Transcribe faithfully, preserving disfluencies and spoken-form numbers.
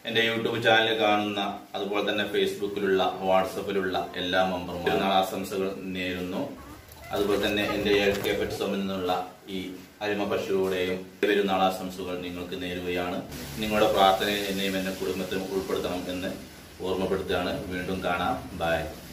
എന്റെ YouTube channel കാണുന്ന അതുപോലെ തന്നെ ഫേസ്ബുക്കിലുള്ള വാട്സപ്പിലുള്ള എല്ലാ മെമ്പർമാരും പെരുന്നാൾ ആശംസകൾ നേരുന്നു. അതുപോലെ തന്നെ എന്റെ എൽ കെ പെറ്റ് സോമിൽ നിന്നുള്ള ഈ അരിമ പശുവുടെയും പെരുന്നാൾ ആശംസകൾ നിങ്ങൾക്ക് നേരുകയാണ്. നിങ്ങളുടെ പ്രാർത്ഥനയിൽ എന്നെയും എന്റെ കുടുംബത്തിനും ഉൾപ്പെടുത്തണം എന്ന് ഓർമ്മപ്പെടുത്തുകയാണ്. വീണ്ടും കാണാം. ബൈ.